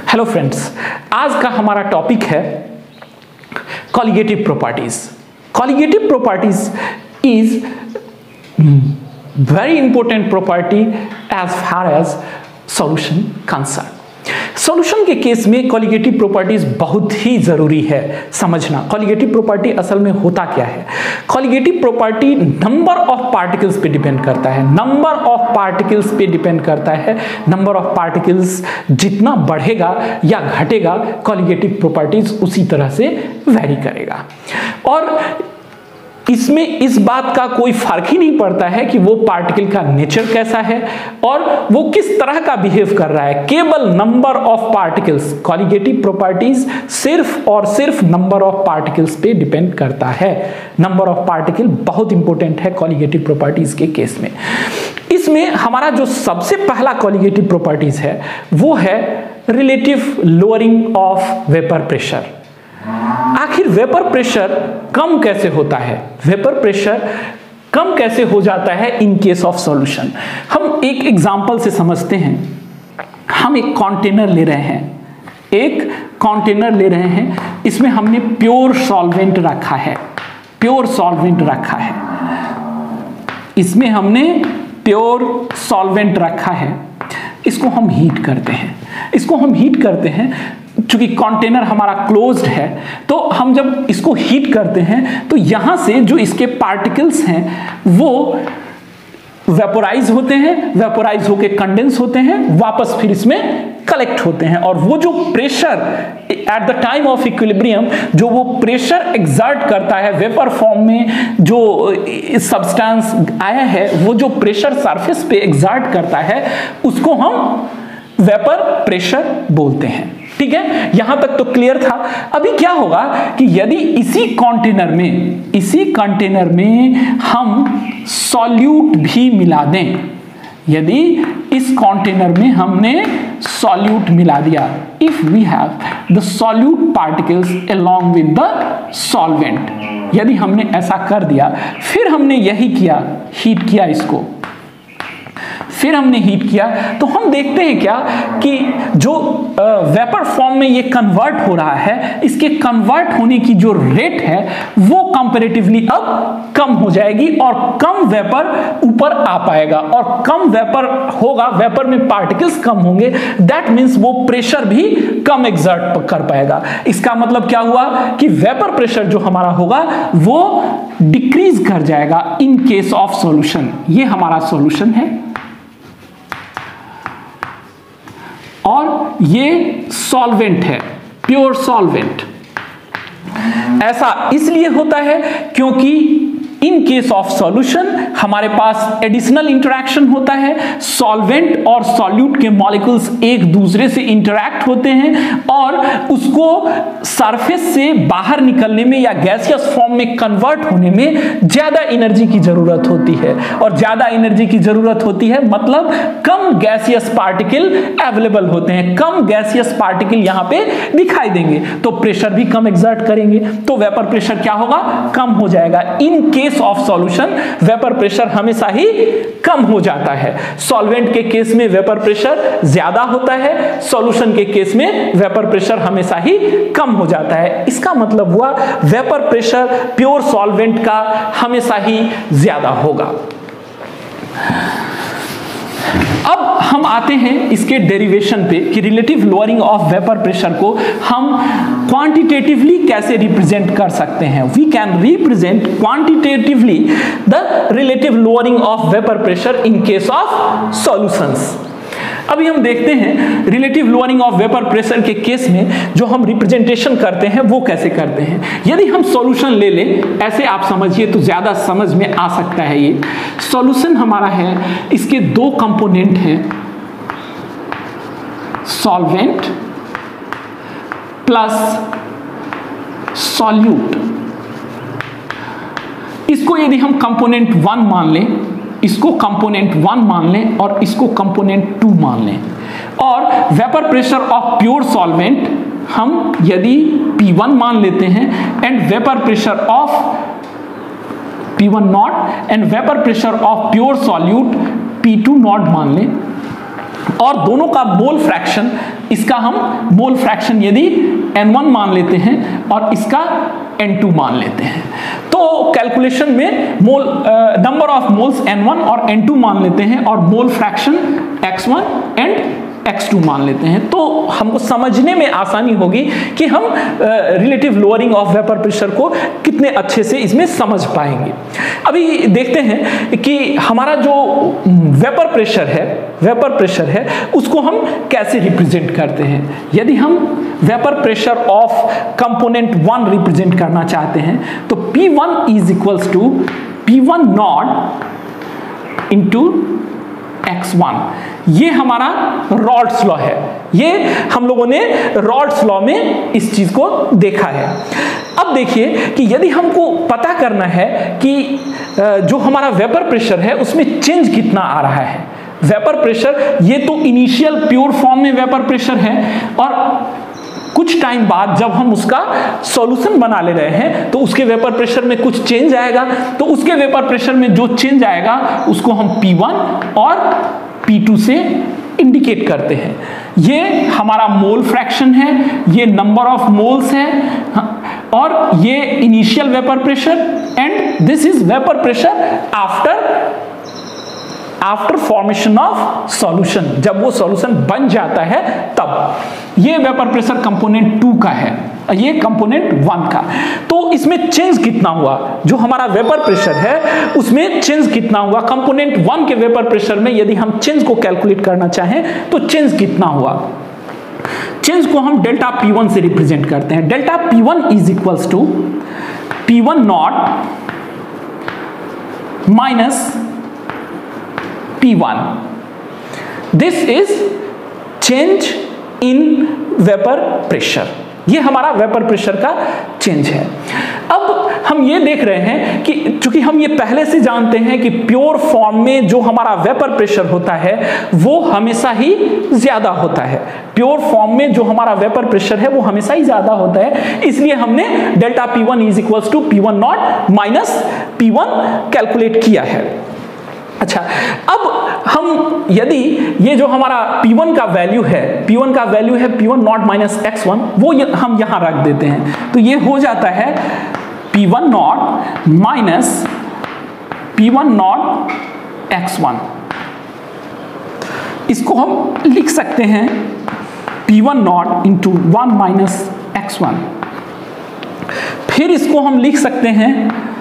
Hello friends, आज का हमारा टॉपिक है colligative properties. Colligative properties is very important property as far as solution concerned। Solution के case में कॉलिगेटिव प्रॉपर्टीज बहुत ही जरूरी है समझना। कॉलिगेटिव प्रॉपर्टी असल में होता क्या है? Colligative property number of particles पे डिपेंड करता है। नंबर ऑफ पार्टिकल्स पे डिपेंड करता है। नंबर ऑफ पार्टिकल्स जितना बढ़ेगा या घटेगा, कॉलिगेटिव प्रॉपर्टीज उसी तरह से वेरी करेगा। और इसमें इस बात का कोई फर्क ही नहीं पड़ता है कि वो पार्टिकल का नेचर कैसा है और वो किस तरह का बिहेव कर रहा है। केवल number of particles, colligative properties सिर्फ और सिर्फ नंबर ऑफ पार्टिकल्स पे डिपेंड करता है। नंबर ऑफ पार्टिकल बहुत इंपॉर्टेंट है कॉलिगेटिव प्रॉपर्टीज के केस में। इसमें हमारा जो सबसे पहला कॉलिगेटिव प्रॉपर्टीज है वो है relative lowering of vapour pressure. आखिर वेपर प्रेशर कम कैसे होता है? वेपर प्रेशर कम कैसे हो जाता है इन केस ऑफ सॉल्यूशन? हम एक एग्जांपल से समझते हैं। हम एक कंटेनर ले रहे हैं, इसमें हमने प्योर सॉल्वेंट रखा है। इसमें हमने प्योर सॉल्वेंट रखा है। इसको हम हीट करते हैं। चूंकि कंटेनर हमारा क्लोज्ड है, तो हम जब इसको हीट करते हैं तो यहां से जो इसके पार्टिकल्स हैं वो वेपोराइज होके कंडेंस होते हैं, वापस फिर इसमें कलेक्ट होते हैं। और वो जो pressure at the time of equilibrium, जो वो प्रेशर एक्सर्ट करता है वेपर फॉर्म में, जो सब्सटेंस आया है, वो जो प्रेशर सरफेस पे एक्सर्ट करता है उसको हम वेपर प्रेशर बोलते हैं। ठीक है, यहां तक तो क्लियर था। अभी क्या होगा कि यदि इसी कंटेनर में हम सॉल्यूट भी मिला दें, यदि इस कंटेनर में हमने सॉल्यूट मिला दिया, if we have the solute particles along with the solvent, यदि हमने ऐसा कर दिया, फिर हमने यही किया, हीट किया, तो हम देखते हैं क्या कि जो वेपर फॉर्म में ये कन्वर्ट हो रहा है, इसके कन्वर्ट होने की जो रेट है वो कंपैरेटिवली अब कम हो जाएगी और कम वेपर ऊपर आ पाएगा। और कम वेपर होगा, वेपर में पार्टिकल्स कम होंगे, दैट मीन्स वो प्रेशर भी कम एक्सर्ट कर पाएगा। इसका मतलब क्या हुआ कि वेपर प्रेशर जो हमारा होगा वो डिक्रीज कर जाएगा इन केस ऑफ सॉल्यूशन। ये हमारा सॉल्यूशन है और ये सॉल्वेंट है, प्योर सॉल्वेंट। ऐसा इसलिए होता है क्योंकि इन केस ऑफ सॉल्यूशन हमारे पास एडिशनल इंटरैक्शन होता है। सॉल्वेंट और सॉल्यूट के मॉलिक्यूल्स एक दूसरे से इंटरैक्ट होते हैं और उसको सरफेस से बाहर निकलने में या गैसियस फॉर्म में कन्वर्ट होने में ज्यादा एनर्जी की जरूरत होती है। और ज्यादा एनर्जी की जरूरत होती है मतलब कम गैसियस पार्टिकल अवेलेबल होते हैं, कम गैसियस पार्टिकल यहां पे दिखाई देंगे, तो प्रेशर भी कम एक्सर्ट करेंगे, तो वेपर प्रेशर क्या होगा? कम हो जाएगा। In case of solution vapour pressure हमेशा ही कम हो जाता है। सॉल्वेंट के केस में वेपर प्रेशर ज्यादा होता है, सॉल्यूशन के केस में वेपर प्रेशर हमेशा ही कम हो जाता है। इसका मतलब हुआ वेपर प्रेशर प्योर सॉल्वेंट का हमेशा ही ज्यादा होगा। अब हम आते हैं इसके डेरिवेशन पे कि relative lowering of vapour pressure को हम क्वांटिटेटिवली कैसे रिप्रेजेंट कर सकते हैं। We can represent quantitatively the relative lowering of vapour pressure in case of solutions. अभी हम देखते हैं relative lowering of vapour pressure के केस में जो हम रिप्रेजेंटेशन करते हैं वो कैसे करते हैं। यदि हम सॉल्यूशन ले लें, ऐसे आप समझिए तो ज्यादा समझ में आ सकता है। ये सॉल्यूशन हमारा है, इसके दो कंपोनेंट हैं, सॉल्वेंट प्लस सॉल्यूट। इसको यदि हम कंपोनेंट 1 मान लें, इसको कंपोनेंट 1 मान लें और इसको कंपोनेंट 2 मान लें, और vapour pressure of pure solvent हम यदि P1 मान लेते हैं and vapour pressure of P1 not and vapour pressure of pure solute P2 not मान लें, और दोनों का मोल फ्रैक्शन इसका हम मोल फ्रैक्शन यदि N1 मान लेते हैं और इसका N2 मान लेते हैं, तो कैलकुलेशन में मोल नंबर ऑफ मोल्स N1 और N2 मान लेते हैं और mole fraction X1 and X2 मान लेते हैं, तो हमको समझने में आसानी होगी कि हम relative lowering of vapour pressure को कितने अच्छे से इसमें समझ पाएंगे। अभी देखते हैं कि हमारा जो वेपर प्रेशर है उसको हम कैसे रिप्रेजेंट करते हैं। यदि हम vapour pressure of component 1 represent करना चाहते हैं तो P1 is equals to P1 not into X1। ये हमारा रॉल्स लॉ है, ये हम लोगों ने रॉल्स लॉ में इस चीज को देखा है। अब देखिए कि यदि हमको पता करना है कि जो हमारा वेपर प्रेशर है उसमें चेंज कितना आ रहा है। वेपर प्रेशर ये तो इनिशियल प्योर फॉर्म में वेपर प्रेशर है और कुछ टाइम बाद जब हम उसका सॉल्यूशन बना ले रहे हैं तो उसके वेपर प्रेशर में कुछ चेंज आएगा, तो उसके वेपर प्रेशर में जो चेंज आएगा उसको हम P1 और P2 से इंडिकेट करते हैं। ये हमारा मोल फ्रैक्शन है, ये नंबर ऑफ मोल्स है और ये initial vapour pressure and this is vapour pressure after formation of solution. जब वो सॉल्यूशन बन जाता है तब ये वेपर प्रेशर कंपोनेंट 2 का है, ये कंपोनेंट 1 का। तो इसमें चेंज कितना हुआ, जो हमारा वेपर प्रेशर है उसमें चेंज कितना हुआ। कंपोनेंट 1 के वेपर प्रेशर में यदि हम चेंज को कैलकुलेट करना चाहें तो चेंज कितना हुआ, चेंज को हम डेल्टा P1 से रिप्रेजेंट करते हैं। Delta P1 is equals to P1 not minus P1। This is change in vapour pressure, ये हमारा वेपर प्रेशर का चेंज है। अब हम ये देख रहे हैं कि चूंकि हम ये पहले से जानते हैं कि प्योर फॉर्म में जो हमारा वेपर प्रेशर होता है वो हमेशा ही ज्यादा होता है। प्योर फॉर्म में जो हमारा वेपर प्रेशर है वो हमेशा ही ज्यादा होता है, इसलिए हमने delta P1 is equals to P1 not minus P1 calculate किया है। अच्छा, अब हम यदि ये जो हमारा P1 का वैल्यू है P1 नॉट माइनस X1, वो हम यहां रख देते हैं, तो ये हो जाता है P1 not minus P1 not X1। इसको हम लिख सकते हैं P1 not into 1 minus X1। फिर इसको हम लिख सकते हैं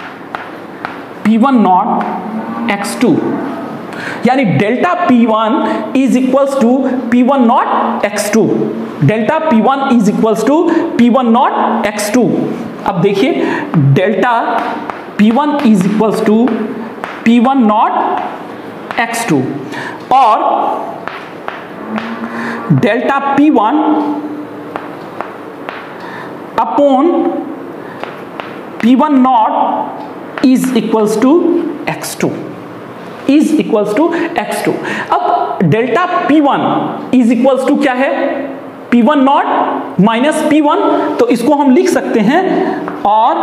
P1 नॉट X2, यानी delta P1 is equals to P1 not X2। Delta P1 is equals to P1 not X2। अब देखिए delta P1 is equals to P1 not X2 और delta P1 upon P1 not is equals to X2, is equals to X2। अब delta P1 is equals to क्या है, P1 not minus P1, तो इसको हम लिख सकते हैं और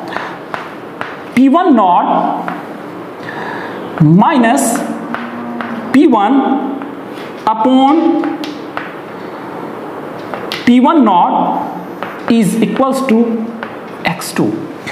P1 not minus P1 upon P1 not is equals to X2।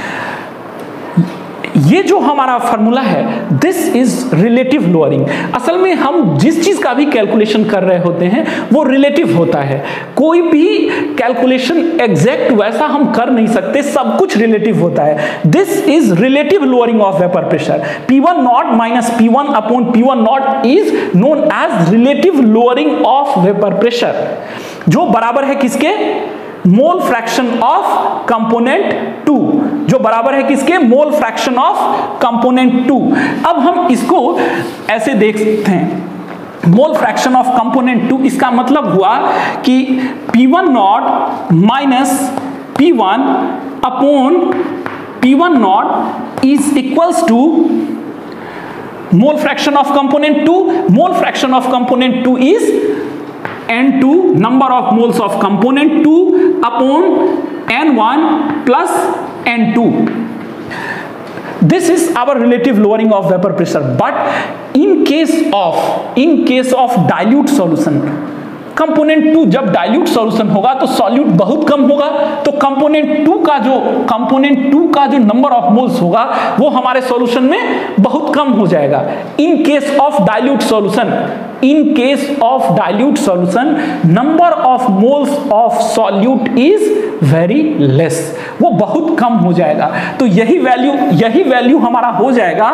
ये जो हमारा फॉर्मूला है दिस इज रिलेटिव लोअरिंग। असल में हम जिस चीज का भी कैलकुलेशन कर रहे होते हैं वो रिलेटिव होता है, कोई भी कैलकुलेशन एग्जैक्ट वैसा हम कर नहीं सकते, सब कुछ रिलेटिव होता है। This is relative lowering of vapour pressure. P1 not minus P1 upon P1 not is known as relative lowering of vapour pressure, जो बराबर है किसके, मोल फ्रैक्शन ऑफ कंपोनेंट 2, जो बराबर है किसके, मोल फ्रैक्शन ऑफ कंपोनेंट 2। अब हम इसको ऐसे देख सकते हैं, मोल फ्रैक्शन ऑफ कंपोनेंट 2, इसका मतलब हुआ कि P1 not minus P1 upon P1 not is equals to mole fraction of component 2। Mole fraction of component 2 is N2, number of moles of component 2 upon N1 plus N2. This is our relative lowering of vapor pressure. But in case of dilute solution, component 2 जब dilute solution होगा तो solute बहुत कम होगा, तो component 2 का जो number of moles होगा वो हमारे सॉल्यूशन में बहुत कम हो जाएगा। In case of dilute solution number of moles of solute is very less, वो बहुत कम हो जाएगा। तो यही वैल्यू हमारा हो जाएगा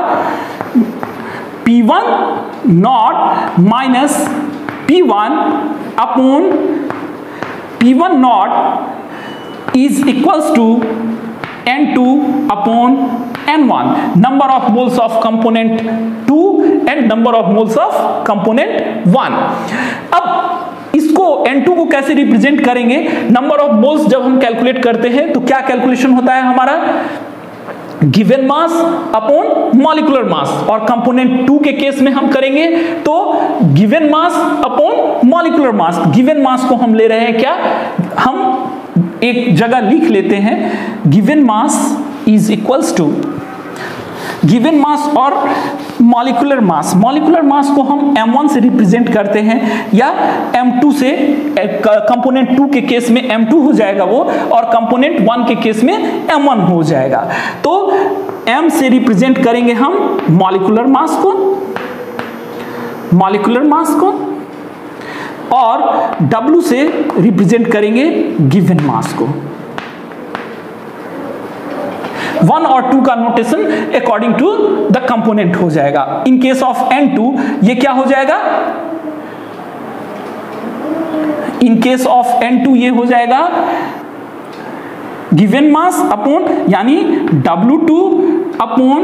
P1 not minus P1 upon P1 not is equals to N2 upon N1, number of moles of component 2 and number of moles of component 1। अब इसको N2 को कैसे रिप्रेजेंट करेंगे? नंबर ऑफ मोल्स जब हम कैलकुलेट करते हैं तो क्या कैलकुलेशन होता है हमारा? Given mass upon molecular mass, और कंपोनेंट 2 के केस में हम करेंगे तो given mass upon molecular mass. Given mass को हम ले रहे हैं क्या, हम एक जगह लिख लेते हैं, given mass is equals to given mass और मॉलिक्यूलर मास को हम m1 से रिप्रेजेंट करते हैं या m2 से। कंपोनेंट 2 के केस में m2 हो जाएगा वो, और कंपोनेंट 1 के केस में m1 हो जाएगा। तो m से रिप्रेजेंट करेंगे हम मॉलिक्यूलर मास को और w से रिप्रेजेंट करेंगे गिवन मास को। 1 और 2 का notation according to the component हो जाएगा। इन केस ऑफ N2 ये क्या हो जाएगा? इन केस ऑफ N2 ये हो जाएगा गिवन मास अपॉन यानी W2 अपॉन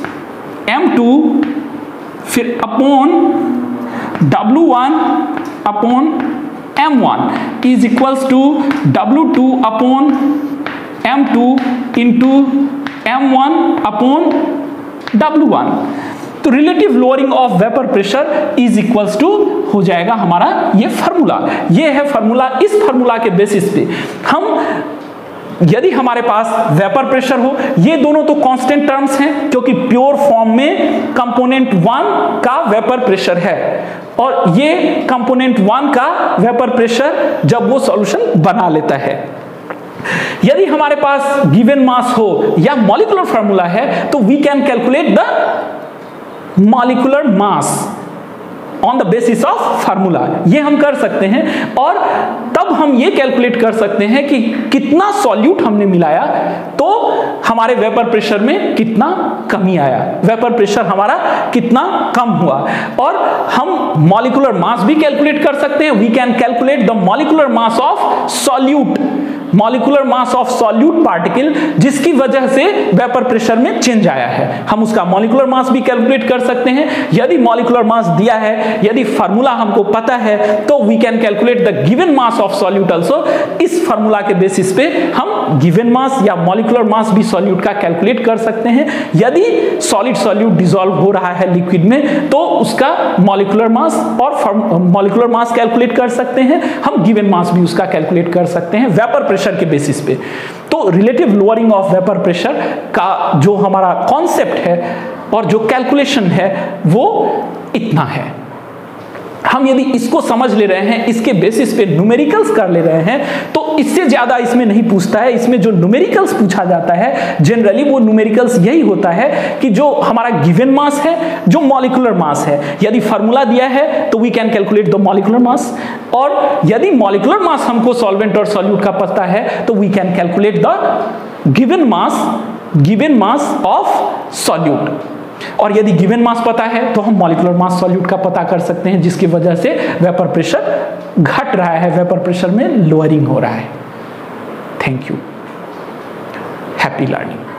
M2 फिर upon W1 upon M1 is equals to W2 upon M2 into M1 upon W1। तो relative lowering of vapour pressure is equals to हो जाएगा हमारा ये फार्मूला। ये है फार्मूला। इस फार्मूला के बेसिस पे हम, यदि हमारे पास वेपर प्रेशर हो, ये दोनों तो कांस्टेंट टर्म्स हैं क्योंकि प्योर फॉर्म में कंपोनेंट 1 का वेपर प्रेशर है और ये कंपोनेंट 1 का वेपर प्रेशर जब वो सॉल्यूशन बना लेता है। यदि हमारे पास गिवन मास हो या मॉलिक्यूलर फार्मूला है तो we can calculate the molecular mass on the basis of formula. ये हम कर सकते हैं और तब हम ये कैलकुलेट कर सकते हैं कि कितना सॉल्यूट हमने मिलाया तो हमारे वेपर प्रेशर में कितना कमी आया, वेपर प्रेशर हमारा कितना कम हुआ। और हम मॉलिक्यूलर मास भी कैलकुलेट कर सकते हैं। We can calculate the molecular mass of solute, molecular mass of solute particle जिसकी वजह से वेपर प्रेशर में चेंज आया है, हम उसका मॉलिक्यूलर मास भी कैलकुलेट कर सकते हैं। यदि मॉलिक्यूलर मास दिया है, यदि फार्मूला हमको पता है तो we can calculate the given mass of solute also. इस फार्मूला के बेसिस पे हम गिवन मास या मॉलिक्यूलर मास भी सॉल्यूट का कैलकुलेट कर सकते हैं। यदि सॉलिड सॉल्यूट डिसॉल्व हो रहा है लिक्विड में तो उसका मॉलिक्यूलर मास और मॉलिक्यूलर मास कैलकुलेट कर सकते हैं, हम गिवन मास भी उसका कैलकुलेट कर सकते हैं वेपर प्रेशर के बेसिस पे। तो relative lowering of vapour pressure का जो हमारा कॉन्सेप्ट है और जो कैलकुलेशन है वो इतना है। हम यदि इसको समझ ले रहे हैं, इसके बेसिस पे न्यूमेरिकल्स कर ले रहे हैं तो इससे ज्यादा इसमें नहीं पूछता है। इसमें जो न्यूमेरिकल्स पूछा जाता है जनरली वो न्यूमेरिकल्स यही होता है कि जो हमारा गिवन मास है, जो मॉलिक्यूलर मास है, यदि फार्मूला दिया है तो we can calculate the molecular mass, और यदि मॉलिक्यूलर मास हमको सॉल्वेंट और सॉल्यूट का पता है तो we can calculate the given mass of solute. और यदि गिवन मास पता है तो हम मॉलिक्यूलर मास सॉल्यूट का पता कर सकते हैं जिसकी वजह से वेपर प्रेशर घट रहा है, वेपर प्रेशर में लोअरिंग हो रहा है। Thank you, happy learning.